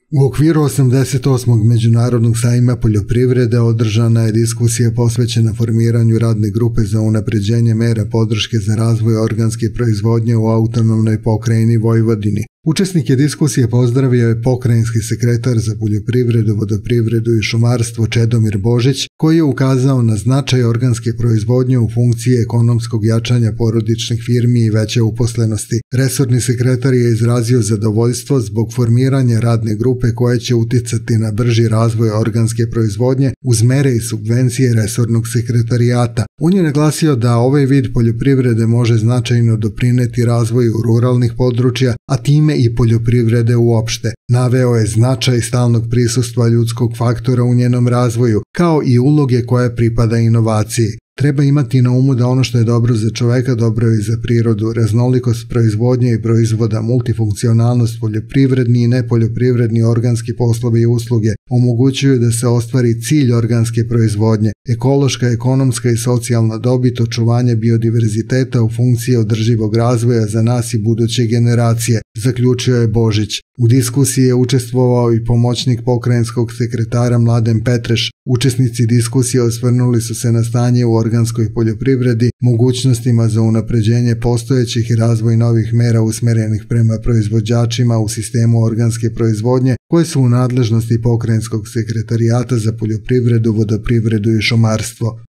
U okviru 88. Međunarodnog sajma poljoprivrede održana je diskusija posvećena formiranju radne grupe za unapređenje mera podrške za razvoj organske proizvodnje u autonomnoj pokrajini Vojvodini. Učesnike diskusije pozdravio je pokrajinski sekretar za poljoprivredu, vodoprivredu i šumarstvo Čedomir Božić, koji je ukazao na značaj organske proizvodnje u funkciji ekonomskog jačanja porodičnih firmi i veće uposlenosti. Resorni sekretar je izrazio zadovoljstvo zbog formiranja radne grupe koja će uticati na brži razvoj organske proizvodnje uz mere i subvencije resornog sekretarijata. On je naglasio da ovaj vid poljoprivrede može značajno doprineti razvoju ruralnih područja, a time i poljoprivrede uopšte. Naveo je značaj stalnog prisustva ljudskog faktora u njenom razvoju, kao i uloge koja pripada inovaciji. Treba imati na umu da ono što je dobro za čoveka, dobro je i za prirodu. Raznolikost proizvodnje i proizvoda, multifunkcionalnost, poljoprivredni i nepoljoprivredni organski poslovi i usluge omogućuju da se ostvari cilj organske proizvodnje, ekološka, ekonomska i socijalna dobit, očuvanje biodiverziteta u funkciji održivog razvoja za nas i buduće generacije, zaključio je Božić. U diskusiji je učestvovao i pomoćnik pokrajinskog sekretara Mladen Petreš. Učesnici diskusije osvrnuli su se na stanje u organskoj poljoprivredi, mogućnostima za unapređenje postojećih i razvoj novih mera usmjerenih prema proizvođačima u sistemu organske proizvodnje koje su u nadležnosti pokrajinskog sekretarijata za poljoprivredu, vodoprivredu i šumarstvo.